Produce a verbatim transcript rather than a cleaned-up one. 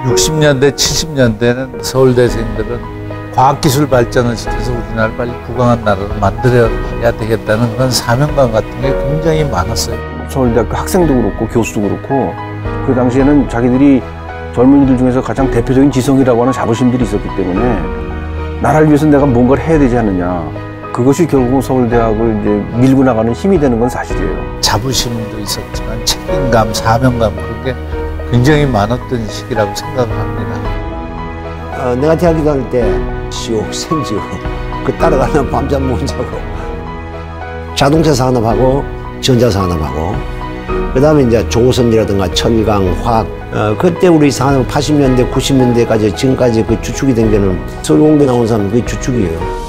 육십 년대, 칠십 년대는 서울대생들은 과학기술 발전을 시켜서 우리나라를 빨리 부강한 나라로 만들어야 되겠다는 그런 사명감 같은 게 굉장히 많았어요. 서울대학교 학생도 그렇고 교수도 그렇고 그 당시에는 자기들이 젊은이들 중에서 가장 대표적인 지성이라고 하는 자부심들이 있었기 때문에 나라를 위해서 내가 뭔가를 해야 되지 않느냐. 그것이 결국 서울대학을 이제 밀고 나가는 힘이 되는 건 사실이에요. 자부심도 있었지만 책임감, 사명감 그런 게 굉장히 많았던 시기라고 생각을 합니다. 어, 내가 대학교 다닐 때 시옥, 생지옥 그 따라가면 밤잠 못 자고 자동차 산업하고 전자 산업하고 그 다음에 이제 조선이라든가 철강, 화학 어, 그때 우리 산업 팔십 년대, 구십 년대까지 지금까지 그 주축이 된 게는 서울공대 나온 사람 그게 주축이에요.